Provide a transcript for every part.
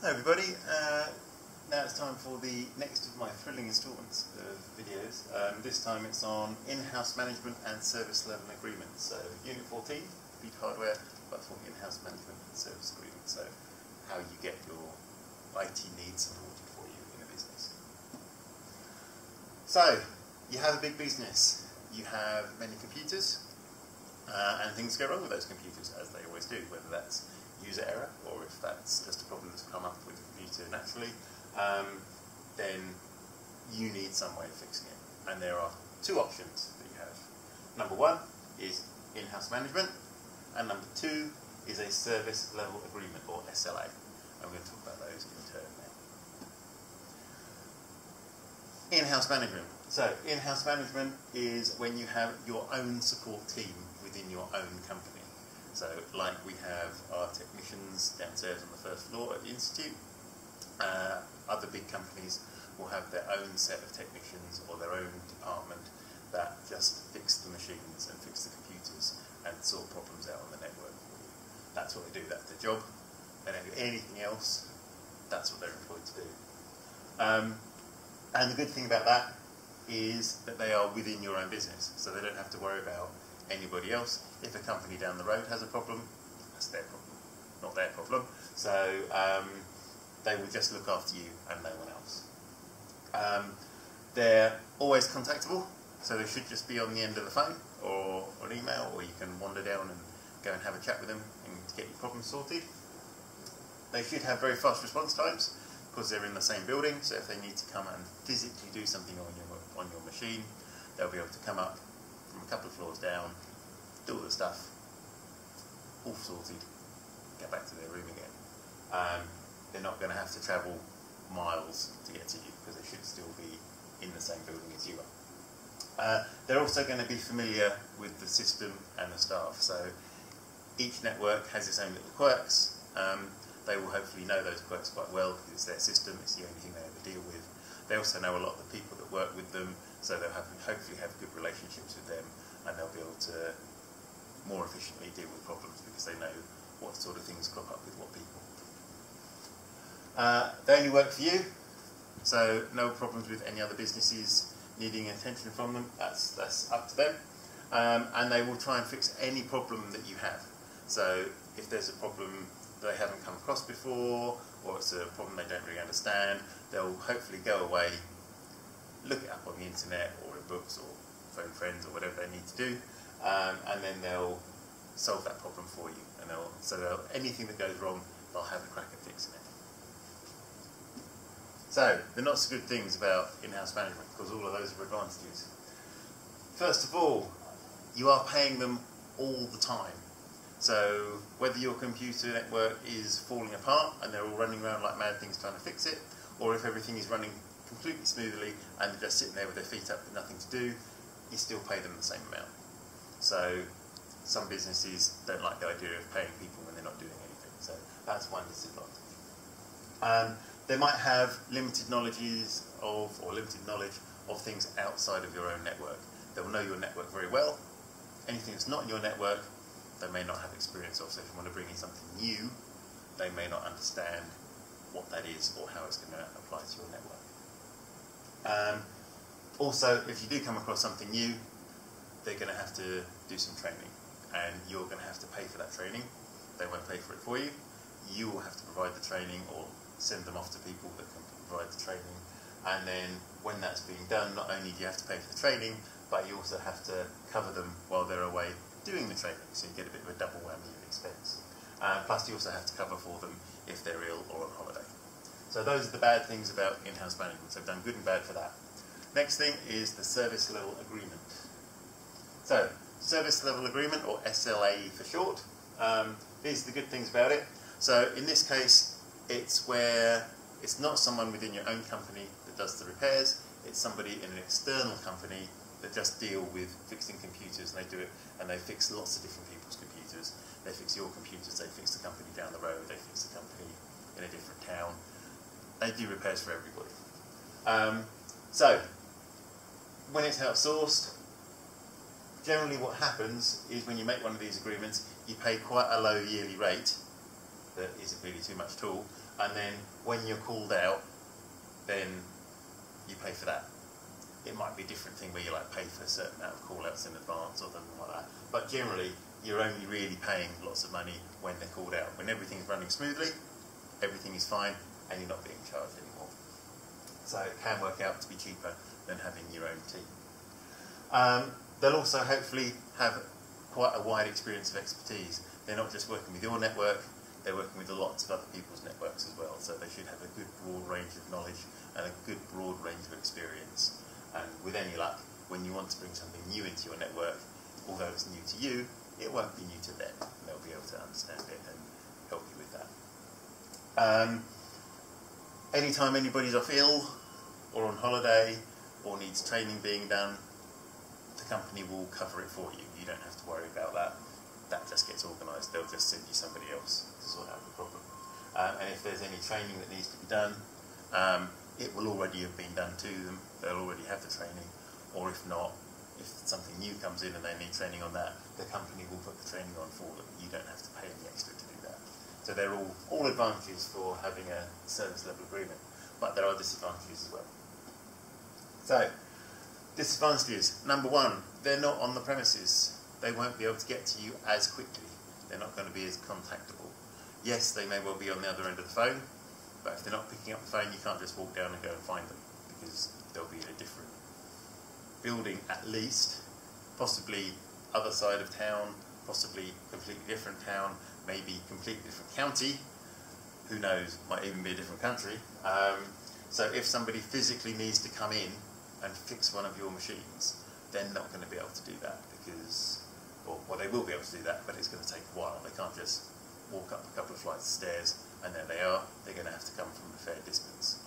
Hello everybody, now it's time for the next of my thrilling instalments of videos. This time it's on in-house management and service level agreements. So Unit 14, Beat Hardware, Platform in-house management and service agreement. So how you get your IT needs supported for you in a business. So you have a big business, you have many computers, and things go wrong with those computers, as they always do, whether that's user error or if that's just a problem that's come up with the computer naturally, then you need some way of fixing it. And there are two options that you have. Number one is in-house management, and number two is a service level agreement, or SLA. I'm going to talk about those in turn now. In-house management. So in-house management is when you have your own support team within your own company. So like we have our technicians downstairs on the first floor at the Institute, other big companies will have their own set of technicians or their own department that just fix the machines and fix the computers and sort problems out on the network for you. That's what they do, that's their job. They don't do anything else, that's what they're employed to do. And the good thing about that is that they are within your own business, so they don't have to worry about anybody else. If a company down the road has a problem, that's their problem, not their problem. So they will just look after you and no one else. They're always contactable, so they should just be on the end of the phone or an email, or you can wander down and go and have a chat with them and get your problem sorted. They should have very fast response times because they're in the same building, so if they need to come and physically do something on your machine, they'll be able to come up from a couple of floors down, do all the stuff, all sorted, get back to their room again. They're not going to have to travel miles to get to you because they should still be in the same building as you are. They're also going to be familiar with the system and the staff, so each network has its own little quirks. They will hopefully know those quirks quite well because it's their system, it's the only thing they ever deal with. They also know a lot of the people that work with them, so they'll hopefully have good relationships with them, and they'll be able to more efficiently deal with problems because they know what sort of things crop up with what people. They only work for you, so no problems with any other businesses needing attention from them, that's up to them. And they will try and fix any problem that you have. So if there's a problem they haven't come across before, or it's a problem they don't really understand, they'll hopefully go away, look it up on the internet or in books or phone friends or whatever they need to do, and then they'll solve that problem for you. And anything that goes wrong, they'll have a crack at fixing it. So the not so good things about in-house management, because all of those are advantages. First of all, you are paying them all the time. So whether your computer network is falling apart and they're all running around like mad things trying to fix it, or if everything is running completely smoothly and they're just sitting there with their feet up with nothing to do, you still pay them the same amount. So some businesses don't like the idea of paying people when they're not doing anything, so that's one disadvantage. They might have limited knowledge of things outside of your own network. They'll know your network very well. Anything that's not in your network, they may not have experience of, so if you want to bring in something new, they may not understand what that is or how it's going to apply to your network. Also, if you do come across something new, they're going to have to do some training, and you're going to have to pay for that training. They won't pay for it for you. You will have to provide the training or send them off to people that can provide the training. And then when that's being done, not only do you have to pay for the training, but you also have to cover them while they're away doing the training, so you get a bit of a double whammy of expense. Plus you also have to cover for them if they're ill or on holiday. So those are the bad things about in-house management, so I've done good and bad for that. Next thing is the service level agreement. So, service level agreement, or SLA for short, these are the good things about it. So in this case, it's where it's not someone within your own company that does the repairs, it's somebody in an external company that just deal with fixing computers, and they do it, and they fix lots of different people's computers. They fix your computers, they fix the company down the road, they fix the company in a different town. They do repairs for everybody. So, when it's outsourced, generally what happens is when you make one of these agreements, you pay quite a low yearly rate that isn't really too much at all. And then when you're called out, then you pay for that. It might be a different thing where you like pay for a certain amount of call-outs in advance or something like that. But generally, you're only really paying lots of money when they're called out. When everything's running smoothly, everything is fine, and you're not being charged anymore. So it can work out to be cheaper than having your own team. They'll also hopefully have quite a wide experience of expertise. They're not just working with your network, they're working with lots of other people's networks as well. So they should have a good broad range of knowledge and a good broad range of experience. And with any luck, when you want to bring something new into your network, although it's new to you, it won't be new to them. They'll be able to understand it and help you with that. Anytime anybody's off ill or on holiday or needs training being done, the company will cover it for you. You don't have to worry about that. That just gets organised. They'll just send you somebody else to sort out the problem. And if there's any training that needs to be done, it will already have been done to them. They'll already have the training. Or if not, if something new comes in and they need training on that, the company will put the training on for them. You don't have to pay any extra to do that. So they're all advantages for having a service level agreement. But there are disadvantages as well. So, disadvantages. Number one, they're not on the premises. They won't be able to get to you as quickly. They're not going to be as contactable. Yes, they may well be on the other end of the phone, but if they're not picking up the phone, you can't just walk down and go and find them, because they'll be in a different building at least, possibly other side of town, possibly completely different town, maybe completely different county, who knows, might even be a different country. So if somebody physically needs to come in and fix one of your machines, they're not going to be able to do that because, well, they will be able to do that, but it's going to take a while. They can't just walk up a couple of flights of stairs and there they are. They're going to have to come from a fair distance.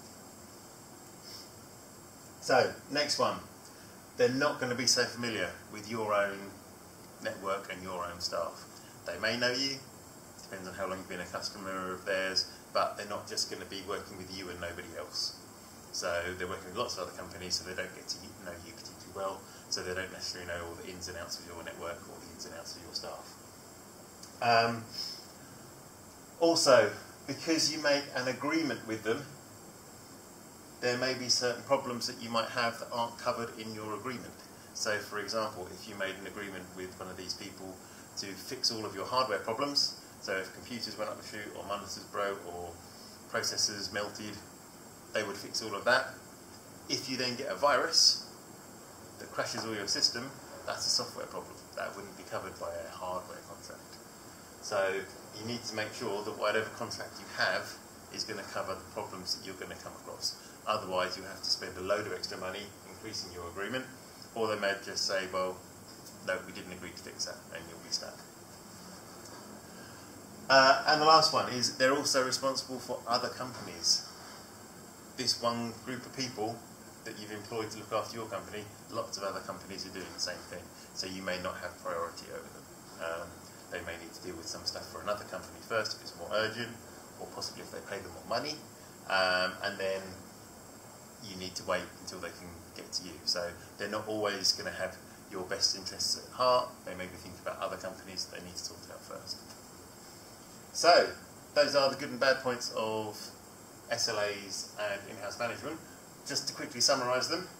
So, next one. They're not going to be so familiar with your own network and your own staff. They may know you, depends on how long you've been a customer of theirs, but they're not just going to be working with you and nobody else. So they're working with lots of other companies, so they don't get to know you particularly well, so they don't necessarily know all the ins and outs of your network or the ins and outs of your staff. Also, because you make an agreement with them, there may be certain problems that you might have that aren't covered in your agreement. So, for example, if you made an agreement with one of these people to fix all of your hardware problems, so if computers went up the chute or monitors broke or processors melted, they would fix all of that. If you then get a virus that crashes all your system, that's a software problem. That wouldn't be covered by a hardware contract. So you need to make sure that whatever contract you have is going to cover the problems that you're going to come across. Otherwise, you have to spend a load of extra money increasing your agreement, or they may just say, well, no, we didn't agree to fix that, and you'll be stuck. And the last one is they're also responsible for other companies. This one group of people that you've employed to look after your company, lots of other companies are doing the same thing, so you may not have priority over them. They may need to deal with some stuff for another company first if it's more urgent, or possibly if they pay them more money, and then you need to wait until they can get to you. So they're not always going to have your best interests at heart. They may be thinking about other companies that they need to sort out first. So those are the good and bad points of SLAs and in-house management. Just to quickly summarise them.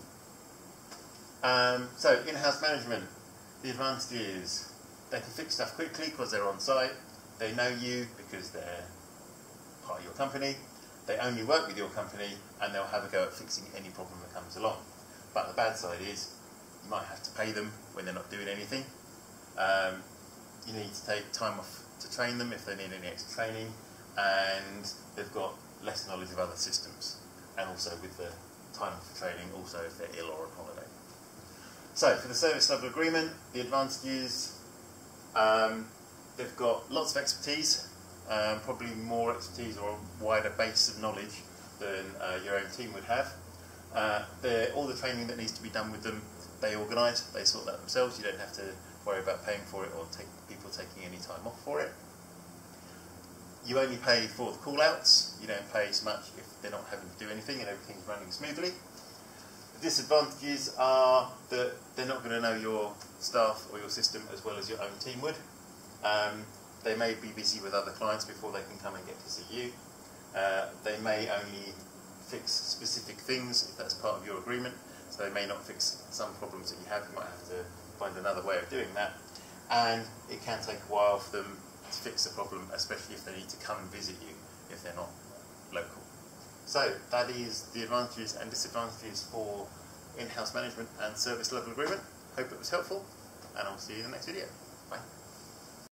So in-house management, the advantage is they can fix stuff quickly because they're on site. They know you because they're part of your company. They only work with your company and they'll have a go at fixing any problem that comes along. But the bad side is you might have to pay them when they're not doing anything. You need to take time off to train them if they need any extra training, and they've got less knowledge of other systems. And also with the time off for training, also if they're ill or on holiday. So for the service level agreement, the advantage is they've got lots of expertise, probably more expertise or a wider base of knowledge than your own team would have. All the training that needs to be done with them, they organise, they sort that themselves. You don't have to worry about paying for it or people taking any time off for it. You only pay for the call-outs. You don't pay so much if they're not having to do anything and everything's running smoothly. The disadvantages are that they're not going to know your staff or your system as well as your own team would. They may be busy with other clients before they can come and get to see you. They may only fix specific things if that's part of your agreement, so they may not fix some problems that you have. You might have to find another way of doing that, and it can take a while for them to fix a problem, especially if they need to come and visit you if they're not local. So that is the advantages and disadvantages for in-house management and service level agreement. Hope it was helpful, and I'll see you in the next video. Bye.